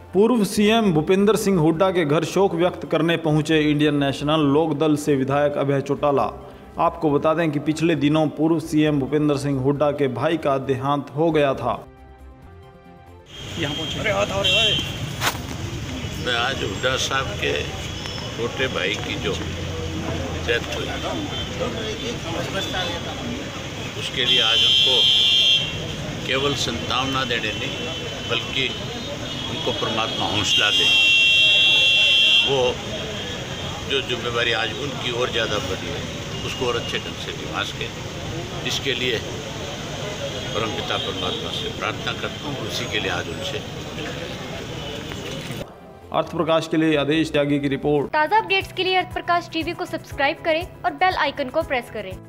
पूर्व सीएम भूपेंद्र सिंह हुड्डा के घर शोक व्यक्त करने पहुंचे इंडियन नेशनल लोकदल से विधायक अभय चौटाला। आपको बता दें कि पिछले दिनों पूर्व सीएम भूपेंद्र सिंह हुड्डा के भाई का देहांत हो गया था। मैं आज हुड्डा साहब के छोटे भाई की जो डेथ हुई उसके लिए आज उनको केवल संतावना देने नहीं बल्कि उनको परमात्मा हौसला दे, वो जो जिम्मेवारी आज उनकी और ज़्यादा बढ़ी है उसको और अच्छे ढंग से निभा सके। इसके लिए परमपिता परमात्मा से प्रार्थना करता हूँ, उसी के लिए आज उनसे। अर्थ प्रकाश के लिए आदेश त्यागी की रिपोर्ट। ताज़ा अपडेट्स के लिए अर्थ प्रकाश टीवी को सब्सक्राइब करें और बेल आइकन को प्रेस करें।